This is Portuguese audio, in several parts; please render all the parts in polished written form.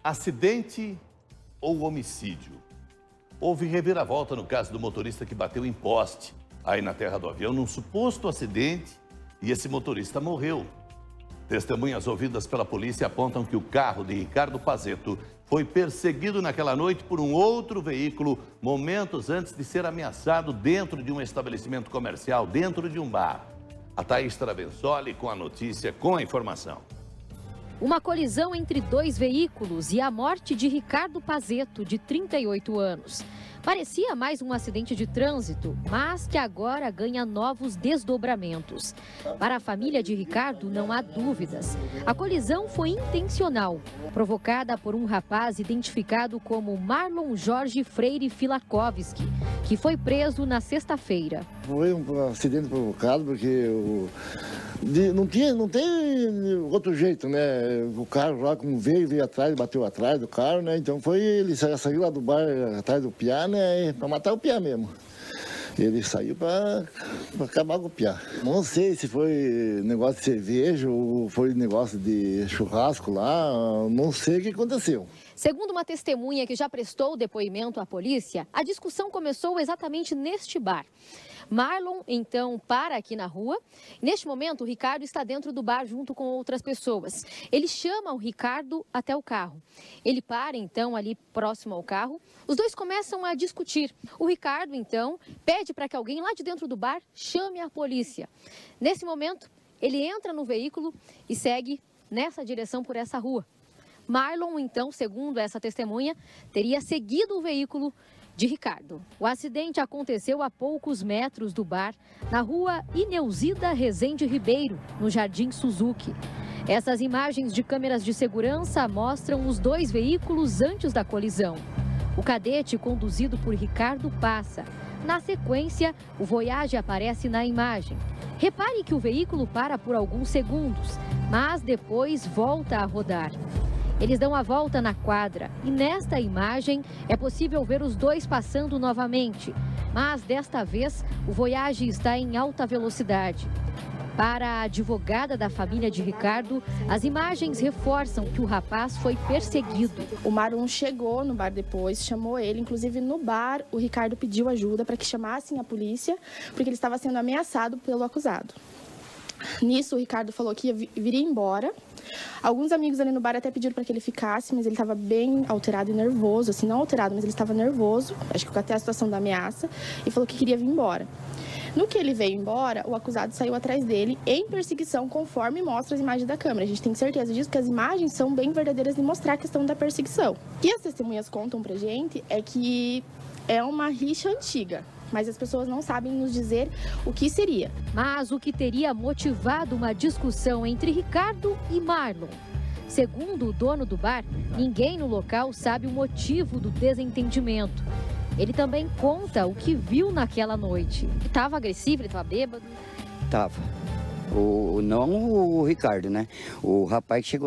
Acidente ou homicídio? Houve reviravolta no caso do motorista que bateu em poste, aí na Terra do Avião, num suposto acidente, e esse motorista morreu. Testemunhas ouvidas pela polícia apontam que o carro de Ricardo Pazzetto foi perseguido naquela noite por um outro veículo, momentos antes de ser ameaçado dentro de um estabelecimento comercial, dentro de um bar. A Thaís Travensoli com a notícia, com a informação. Uma colisão entre dois veículos e a morte de Ricardo Pazzetto, de 38 anos. Parecia mais um acidente de trânsito, mas que agora ganha novos desdobramentos. Para a família de Ricardo, não há dúvidas. A colisão foi intencional, provocada por um rapaz identificado como Marlon Jorge Freire Filakovski, que foi preso na sexta-feira. Foi um acidente provocado porque não tem outro jeito, né? O carro lá, como veio atrás, bateu atrás do carro, né? Então ele saiu lá do bar atrás do piá, né? Para matar o piá mesmo. Ele saiu para acabar com o piá. Não sei se foi negócio de cerveja ou foi negócio de churrasco lá, não sei o que aconteceu. Segundo uma testemunha que já prestou depoimento à polícia, a discussão começou exatamente neste bar. Marlon, então, para aqui na rua. Neste momento, o Ricardo está dentro do bar junto com outras pessoas. Ele chama o Ricardo até o carro. Ele para, então, ali próximo ao carro. Os dois começam a discutir. O Ricardo, então, pede para que alguém lá de dentro do bar chame a polícia. Nesse momento, ele entra no veículo e segue nessa direção por essa rua. Marlon, então, segundo essa testemunha, teria seguido o veículo de Ricardo. O acidente aconteceu a poucos metros do bar, na rua Ineusida Rezende Ribeiro, no Jardim Suzuki. Essas imagens de câmeras de segurança mostram os dois veículos antes da colisão. O cadete, conduzido por Ricardo, passa. Na sequência, o Voyage aparece na imagem. Repare que o veículo para por alguns segundos, mas depois volta a rodar. Eles dão a volta na quadra e nesta imagem é possível ver os dois passando novamente. Mas desta vez o Voyage está em alta velocidade. Para a advogada da família de Ricardo, as imagens reforçam que o rapaz foi perseguido. O Marlon chegou no bar depois, chamou ele, inclusive no bar o Ricardo pediu ajuda para que chamassem a polícia, porque ele estava sendo ameaçado pelo acusado. Nisso o Ricardo falou que viria embora. Alguns amigos ali no bar até pediram para que ele ficasse, mas ele estava bem alterado e nervoso, assim, não alterado, mas ele estava nervoso, acho que até a situação da ameaça, e falou que queria vir embora. No que ele veio embora, o acusado saiu atrás dele em perseguição, conforme mostra as imagens da câmera. A gente tem certeza disso, que as imagens são bem verdadeiras de mostrar a questão da perseguição. O que as testemunhas contam pra gente é que é uma rixa antiga, mas as pessoas não sabem nos dizer o que seria. Mas o que teria motivado uma discussão entre Ricardo e Marlon? Segundo o dono do bar, ninguém no local sabe o motivo do desentendimento. Ele também conta o que viu naquela noite. Ele estava agressivo, ele estava bêbado? Tava. Não o Ricardo, né? O rapaz que chegou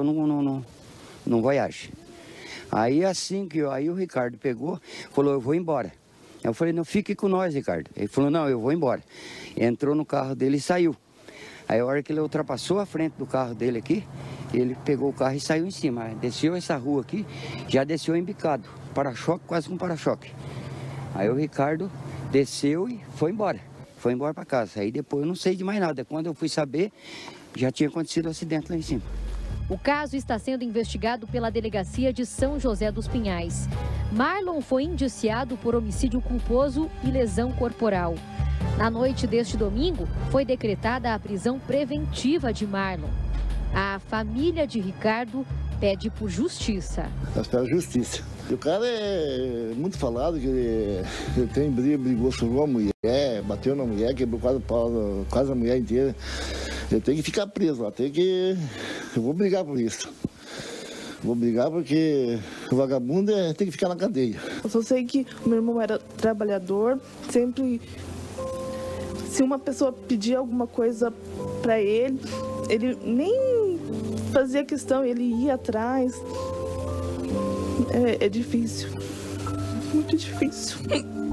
no Voyage. Aí aí o Ricardo pegou, falou, eu vou embora. Eu falei, não, fique com nós, Ricardo. Ele falou, não, eu vou embora. Entrou no carro dele e saiu. Aí a hora que ele ultrapassou a frente do carro dele aqui, ele pegou o carro e saiu em cima. Desceu essa rua aqui, já desceu embicado. Para-choque, quase com para-choque. Aí o Ricardo desceu e foi embora. Foi embora para casa. Aí depois eu não sei de mais nada. Quando eu fui saber, já tinha acontecido o acidente lá em cima. O caso está sendo investigado pela Delegacia de São José dos Pinhais. Marlon foi indiciado por homicídio culposo e lesão corporal. Na noite deste domingo, foi decretada a prisão preventiva de Marlon. A família de Ricardo pede por justiça. Nós pedimos justiça. E o cara é muito falado, que ele brigou sobre uma mulher, bateu na mulher, quebrou quase a mulher inteira. Ele tem que ficar preso lá, eu vou brigar por isso. Vou brigar porque o vagabundo tem que ficar na cadeia. Eu só sei que o meu irmão era trabalhador, sempre, se uma pessoa pedia alguma coisa para ele nem fazia questão, ele ia atrás. É difícil, muito difícil.